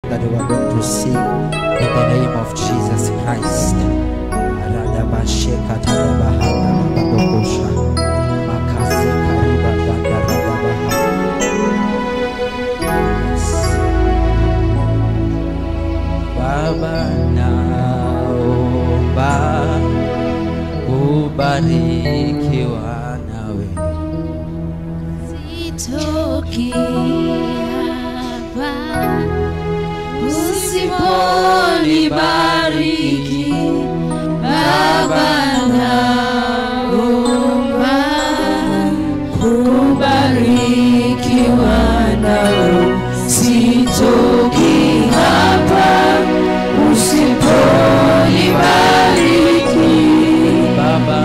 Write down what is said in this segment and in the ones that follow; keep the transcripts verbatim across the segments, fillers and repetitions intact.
that we are going to sing in the name of Jesus Christ. Baba naomba kubarikiwa nawe, sitoki hapa usiponibariki. Baba naomba kubarikiwa nawe, sitoki hapa usiponibariki. Baba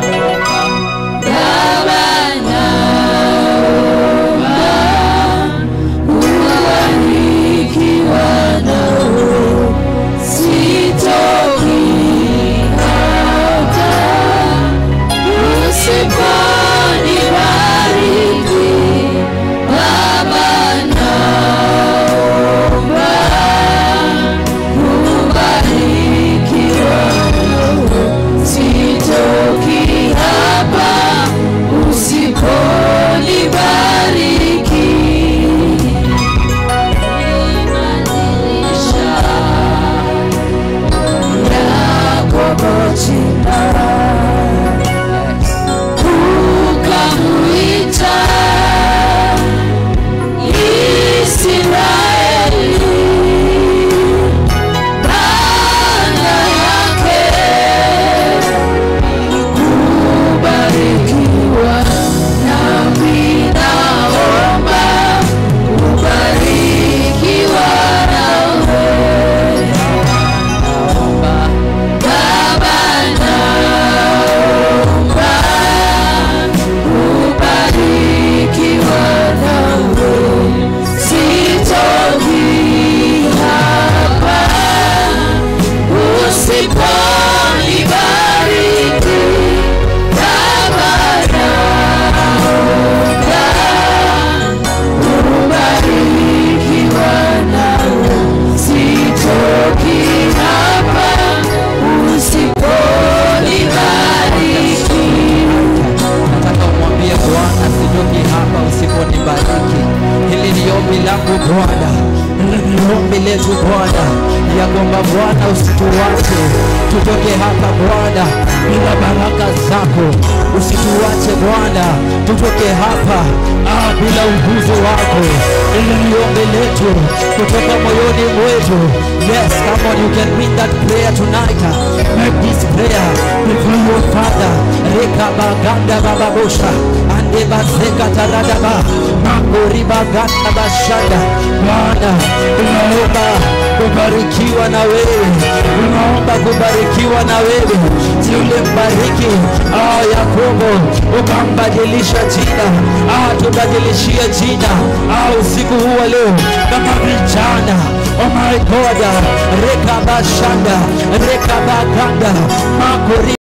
Baba naomba kubarikiwa nawe, sitoki hapa usiponibariki. Baba naomba kubarikiwa nawe, sitoki hapa usiponibariki. Ibadilisha yako jina, ukamuita Israeli Bwana yake, kubarikiwa nami naomba kubarikiwa nawe. Baba naomba kubarikiwa nawe, sitoki hapa usiponibariki. Baba naomba kubarikiwa nawe, sitoki hapa usiponibariki. nataka umwambie Bwana, sitoki hapa usiponibariki. Hili ni ombi langu Bwana, hili ni ombi letu Bwana, ya kwamba Bwana usituache tutoke hapa Bwana bila baraka zako. Usituache Bwana tutoke hapa ah, bila uguzo wako. Hili ni ombi letu kutoka moyoni mwetu. Yes, come on, you can mean that prayer tonight. Make this prayer before your Father. Rekabaganda bababosha ande bazeka taradaba makoriba ganda bashanda. Bwana, tunaomba kubarikiwa na wewe, tunaomba kubarikiwa na wewe. Si ulimbariki ah, Yakobo ukambadilisha jina, ah, tubadilishie jina ah, usiku huu wa leo kama vijana. Oh my God, rekabashanda rekabaganda makori